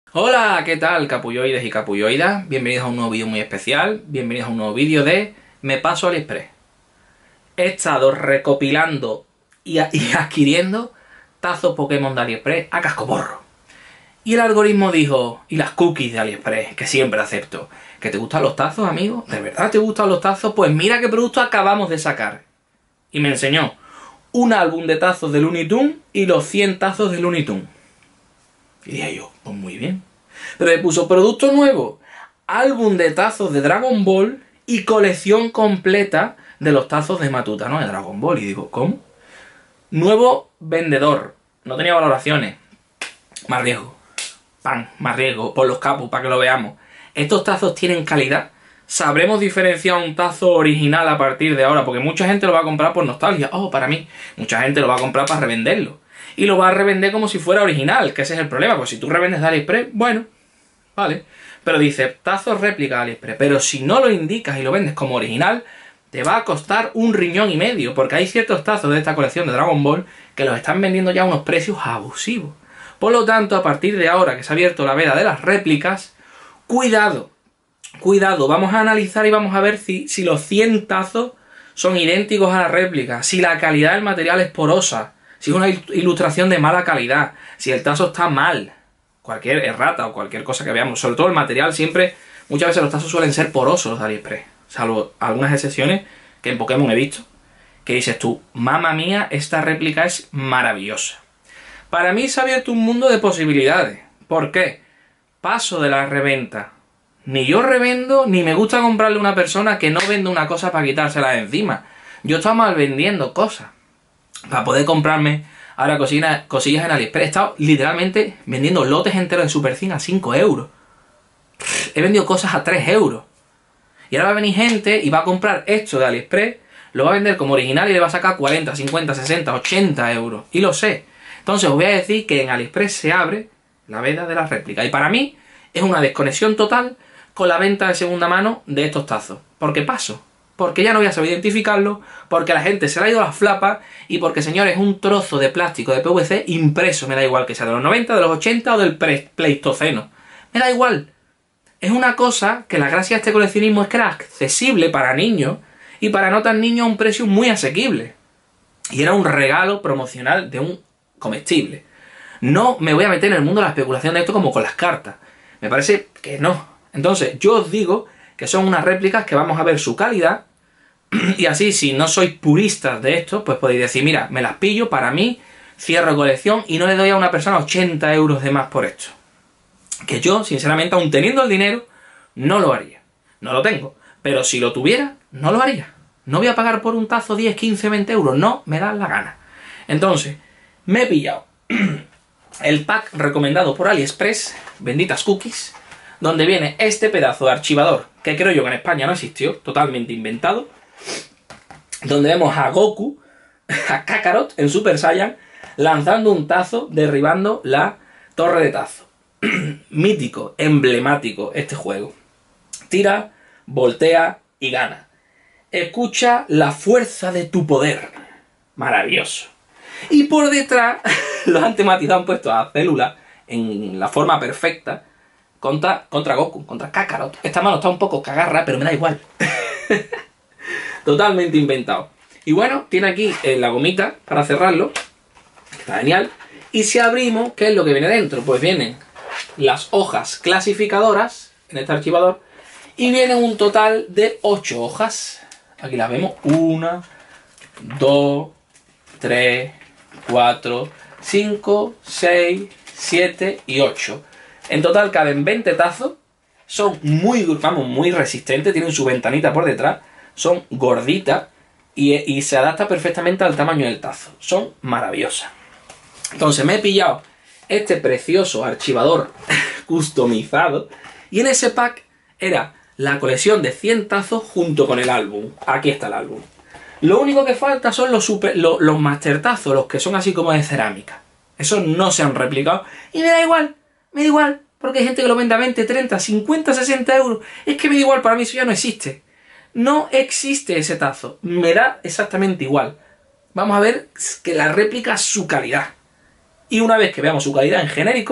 Hola, ¿qué tal, capulloides y capulloidas? Bienvenidos a un nuevo vídeo muy especial. Bienvenidos a un nuevo vídeo de Me Paso AliExpress. He estado recopilando y adquiriendo tazos Pokémon de AliExpress a cascoporro. Y el algoritmo dijo, y las cookies de AliExpress, que siempre acepto, ¿que te gustan los tazos, amigo? ¿De verdad te gustan los tazos? Pues mira qué producto acabamos de sacar. Y me enseñó un álbum de tazos de Looney Tunes y los 100 tazos de Looney Tunes. Y dije yo, pues muy bien. Pero me puso producto nuevo, álbum de tazos de Dragon Ball y colección completa de los tazos de Matuta, ¿no? De Dragon Ball. Y digo, ¿cómo? Nuevo vendedor. No tenía valoraciones. Más riesgo. Más riesgo. Por los capos, para que lo veamos. Estos tazos tienen calidad. Sabremos diferenciar un tazo original a partir de ahora, porque mucha gente lo va a comprar por nostalgia. Oh, para mí. Mucha gente lo va a comprar para revenderlo. Y lo va a revender como si fuera original, que ese es el problema. Pues si tú revendes de AliExpress, bueno, vale. Pero dice, tazos réplica de AliExpress. Pero si no lo indicas y lo vendes como original, te va a costar 1,5 riñones. Porque hay ciertos tazos de esta colección de Dragon Ball que los están vendiendo ya a unos precios abusivos. Por lo tanto, a partir de ahora que se ha abierto la veda de las réplicas, cuidado. Cuidado, vamos a analizar y vamos a ver si los 100 tazos son idénticos a la réplica. Si la calidad del material es porosa. Si es una ilustración de mala calidad, si el tazo está mal, cualquier errata o cualquier cosa que veamos, sobre todo el material siempre, muchas veces los tazos suelen ser porosos los de AliExpress, salvo algunas excepciones que en Pokémon he visto, que dices tú, mamma mía, esta réplica es maravillosa. Para mí se ha abierto un mundo de posibilidades. ¿Por qué? Paso de la reventa. Ni yo revendo, ni me gusta comprarle a una persona que no vende una cosa para quitársela de encima. Yo estoy mal vendiendo cosas. Para poder comprarme ahora cosillas en AliExpress. He estado literalmente vendiendo lotes enteros de Super Cine a 5 euros. He vendido cosas a 3 euros. Y ahora va a venir gente y va a comprar esto de AliExpress, lo va a vender como original y le va a sacar 40, 50, 60, 80 euros. Y lo sé. Entonces os voy a decir que en AliExpress se abre la veda de las réplicas. Y para mí es una desconexión total con la venta de segunda mano de estos tazos. Porque paso. Porque ya no voy a saber identificarlo, porque a la gente se le ha ido las flapas y porque, señores, es un trozo de plástico de PVC impreso. Me da igual que sea de los 90, de los 80 o del Pleistoceno. Me da igual. Es una cosa que la gracia de este coleccionismo es que era accesible para niños y para no tan niños a un precio muy asequible. Y era un regalo promocional de un comestible. No me voy a meter en el mundo de la especulación de esto como con las cartas. Me parece que no. Entonces, yo os digo que son unas réplicas que vamos a ver su calidad. Y así, si no sois puristas de esto, pues podéis decir, mira, me las pillo para mí, cierro colección y no le doy a una persona 80 euros de más por esto. Que yo, sinceramente, aun teniendo el dinero, no lo haría. No lo tengo. Pero si lo tuviera, no lo haría. No voy a pagar por un tazo 10, 15, 20 euros. No me da la gana. Entonces, me he pillado el pack recomendado por AliExpress, benditas cookies, donde viene este pedazo de archivador, que creo yo que en España no existió, totalmente inventado, donde vemos a Goku, a Kakarot en Super Saiyan, lanzando un tazo, derribando la torre de tazo. Mítico, emblemático este juego. Tira, voltea y gana. Escucha la fuerza de tu poder. Maravilloso. Y por detrás, los han tematizado, han puesto a Célula en la forma perfecta contra Goku, contra Kakarot. Esta mano está un poco cagarra, pero me da igual. Totalmente inventado. Y bueno, tiene aquí la gomita para cerrarlo. Está genial. Y si abrimos, ¿qué es lo que viene dentro? Pues vienen las hojas clasificadoras en este archivador. Y vienen un total de 8 hojas. Aquí las vemos. 1, 2, 3, 4, 5, 6, 7 y 8. En total caben 20 tazos. Son muy resistentes. Tienen su ventanita por detrás. Son gorditas y se adapta perfectamente al tamaño del tazo. Son maravillosas. Entonces me he pillado este precioso archivador customizado y en ese pack era la colección de 100 tazos junto con el álbum. Aquí está el álbum. Lo único que falta son los master tazos, los que son así como de cerámica. Esos no se han replicado y me da igual, porque hay gente que lo vende a 20, 30, 50, 60 euros. Es que me da igual, para mí eso ya no existe. No existe ese tazo. Me da exactamente igual. Vamos a ver que la réplica es su calidad. Y una vez que veamos su calidad en genérico,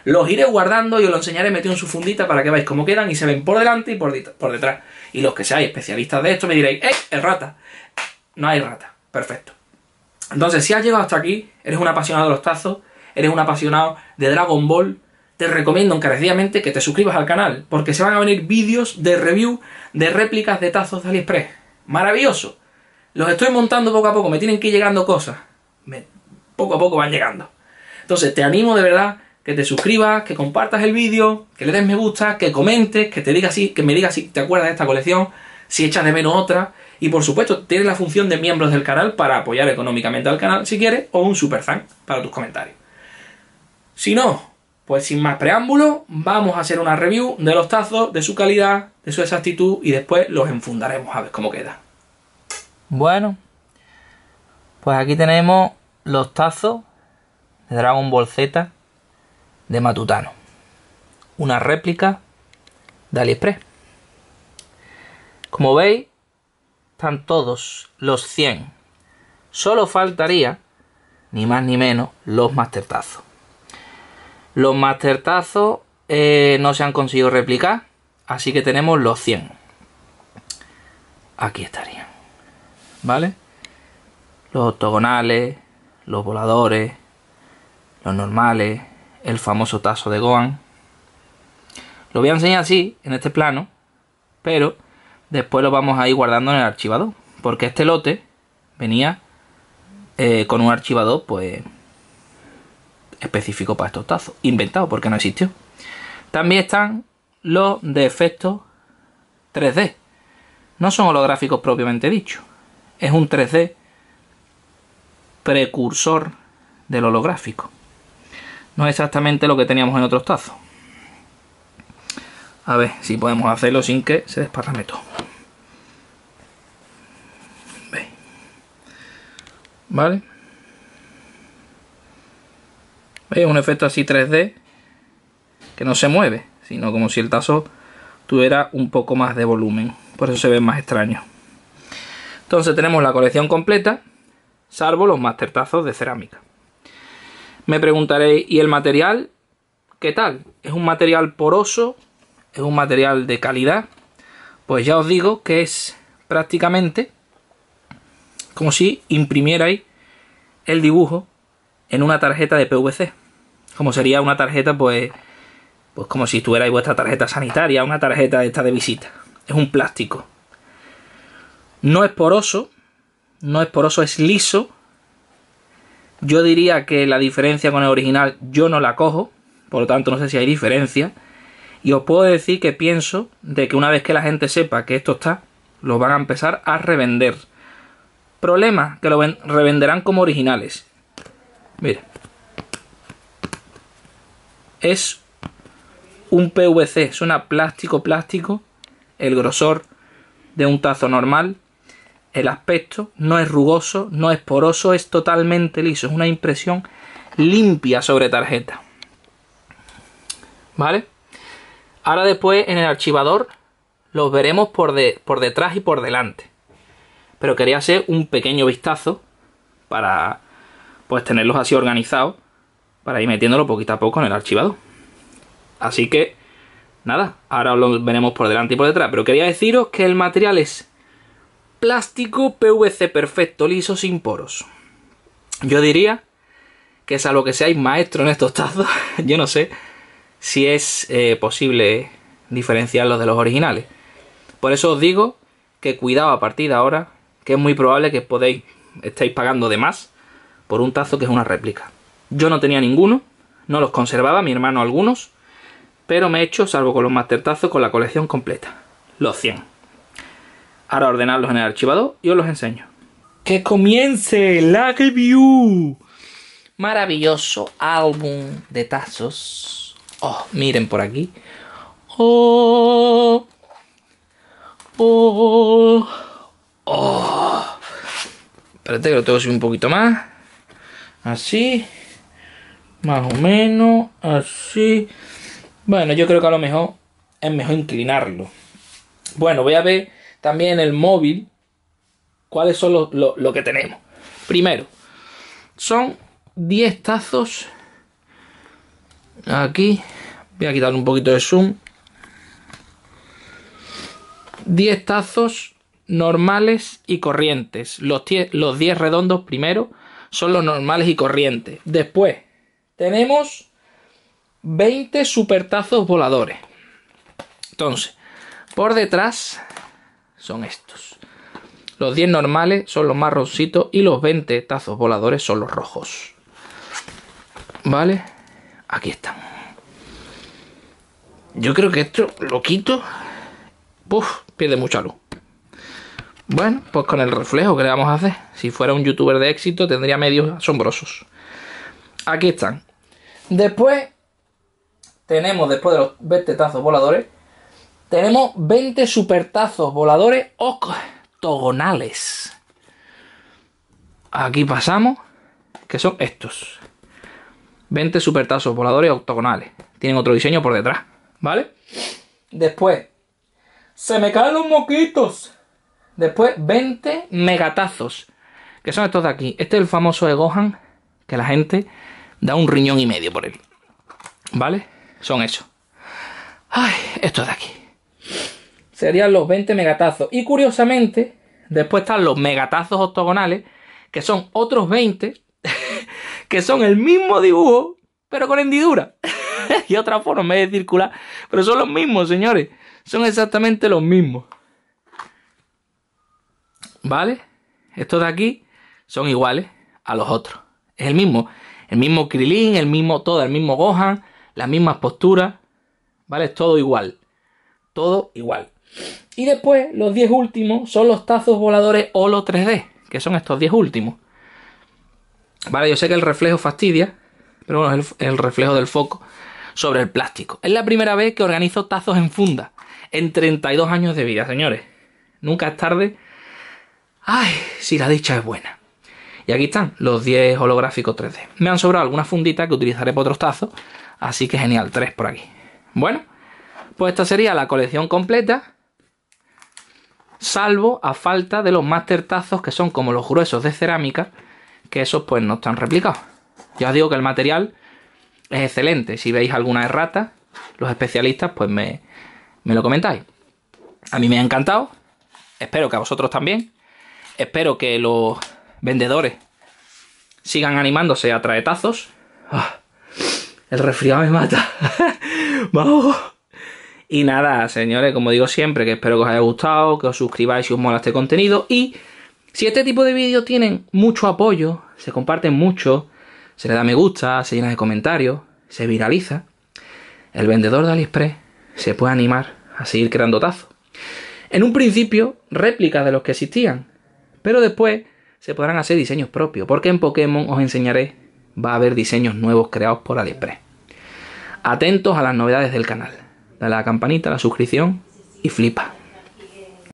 Los iré guardando y os lo enseñaré metido en su fundita para que veáis cómo quedan y se ven por delante y por detrás. Y los que seáis especialistas de esto me diréis, ¡eh! ¡Es rata! No hay rata. Perfecto. Entonces, si has llegado hasta aquí, eres un apasionado de los tazos, eres un apasionado de Dragon Ball, te recomiendo encarecidamente que te suscribas al canal, porque se van a venir vídeos de review de réplicas de tazos de AliExpress. ¡Maravilloso! Los estoy montando poco a poco, me tienen que ir llegando cosas. Poco a poco van llegando. Entonces, te animo de verdad que te suscribas, que compartas el vídeo, que le des me gusta, que comentes, que me digas si te acuerdas de esta colección, si echas de menos otra. Y por supuesto, tienes la función de miembros del canal para apoyar económicamente al canal si quieres, o un super fan para tus comentarios. Si no, pues sin más preámbulo, vamos a hacer una review de los tazos, de su calidad, de su exactitud y después los enfundaremos a ver cómo queda. Bueno, pues aquí tenemos los tazos de Dragon Ball Z de Matutano. Una réplica de AliExpress. Como veis, están todos los 100. Solo faltaría, ni más ni menos, los mastertazos. Los mastertazos no se han conseguido replicar, así que tenemos los 100. Aquí estarían. ¿Vale? Los octogonales, los voladores, los normales, el famoso tazo de Gohan. Lo voy a enseñar así, en este plano, pero después lo vamos a ir guardando en el archivador, porque este lote venía con un archivador pues específico para estos tazos, inventado porque no existió. También están los de efectos 3D. No son holográficos propiamente dicho, es un 3D precursor del holográfico. No es exactamente lo que teníamos en otros tazos. A ver si podemos hacerlo sin que se desparrame todo. ¿Veis? ¿Vale? ¿Veis? Un efecto así 3D que no se mueve, sino como si el tazo tuviera un poco más de volumen. Por eso se ve más extraño. Entonces tenemos la colección completa, salvo los master tazos de cerámica. Me preguntaréis, ¿y el material qué tal? ¿Es un material poroso? ¿Es un material de calidad? Pues ya os digo que es prácticamente como si imprimierais el dibujo en una tarjeta de PVC. Como sería una tarjeta, pues como si tuvierais vuestra tarjeta sanitaria, una tarjeta esta de visita. Es un plástico. No es poroso, es liso. Yo diría que la diferencia con el original yo no la cojo, por lo tanto no sé si hay diferencia. Y os puedo decir que pienso de que una vez que la gente sepa que esto está, lo van a empezar a revender. Problema, que lo revenderán como originales. Mira. Es un PVC, suena plástico, el grosor de un tazo normal. El aspecto no es rugoso, no es poroso, es totalmente liso. Es una impresión limpia sobre tarjeta. ¿Vale? Ahora después en el archivador los veremos por detrás y por delante. Pero quería hacer un pequeño vistazo para pues tenerlos así organizados, para ir metiéndolo poquito a poco en el archivador. Así que nada, ahora os lo veremos por delante y por detrás. Pero quería deciros que el material es plástico PVC perfecto, liso, sin poros. Yo diría que salvo que seáis maestros en estos tazos, yo no sé si es posible diferenciarlos de los originales. Por eso os digo que cuidado a partir de ahora, que es muy probable que estéis pagando de más por un tazo que es una réplica. Yo no tenía ninguno, no los conservaba, mi hermano algunos, pero me he hecho, salvo con los master tazos, con la colección completa, los 100. Ahora ordenarlos en el archivador y os los enseño. ¡Que comience la review! Maravilloso álbum de tazos. Oh, miren por aquí. Oh, oh, oh. Espérate que lo tengo que subir un poquito más. Así. Más o menos. Así. Bueno, yo creo que a lo mejor es mejor inclinarlo. Bueno, voy a ver también el móvil cuáles son lo que tenemos. Primero, son 10 tazos Aquí voy a quitarle un poquito de zoom. 10 tazos normales y corrientes. Los 10 redondos primero son los normales y corrientes. Después tenemos 20 supertazos voladores. Entonces, por detrás son estos. Los 10 normales son los marroncitos y los 20 tazos voladores son los rojos. ¿Vale? Aquí están. Yo creo que esto lo quito. Puf, pierde mucha luz. Bueno, pues con el reflejo, ¿qué le vamos a hacer? Si fuera un youtuber de éxito, tendría medios asombrosos. Aquí están. Después, tenemos, después de los 20 tazos voladores, tenemos 20 supertazos voladores octogonales. Aquí pasamos, que son estos. 20 supertazos voladores octogonales. Tienen otro diseño por detrás, ¿vale? Después, se me caen los moquitos. Después, 20 megatazos, que son estos de aquí. Este es el famoso de Gohan, que la gente da un riñón y medio por él. ¿Vale? Son esos. Ay, estos de aquí. Serían los 20 megatazos. Y curiosamente, después están los megatazos octogonales, que son otros 20, que son el mismo dibujo, pero con hendidura. Y otra forma, en vez de circular. Pero son los mismos, señores. Son exactamente los mismos. ¿Vale? Estos de aquí son iguales a los otros. Es el mismo Krilin, el mismo Gohan, las mismas posturas. ¿Vale? Es todo igual. Todo igual. Y después, los 10 últimos son los tazos voladores Holo 3D, que son estos 10 últimos. Vale, yo sé que el reflejo fastidia, pero bueno, es el reflejo del foco sobre el plástico. Es la primera vez que organizo tazos en funda en 32 años de vida, señores. Nunca es tarde. Ay, si la dicha es buena. Y aquí están los 10 holográficos 3D. Me han sobrado algunas funditas que utilizaré para otros tazos, así que genial, 3 por aquí. Bueno, pues esta sería la colección completa, salvo a falta de los master tazos, que son como los gruesos de cerámica, que esos pues no están replicados. Ya os digo que el material es excelente. Si veis alguna errata, los especialistas pues me lo comentáis. A mí me ha encantado. Espero que a vosotros también. Espero que los vendedores sigan animándose a traer tazos. El resfriado me mata. Vamos. Y nada, señores, como digo siempre, que espero que os haya gustado, que os suscribáis si os mola este contenido. Y si este tipo de vídeos tienen mucho apoyo, se comparten mucho, se le da me gusta, se llena de comentarios, se viraliza, el vendedor de AliExpress se puede animar a seguir creando tazos. En un principio, réplicas de los que existían, pero después se podrán hacer diseños propios, porque en Pokémon os enseñaré, va a haber diseños nuevos creados por AliExpress. Atentos a las novedades del canal. Dale a la campanita, a la suscripción y flipa.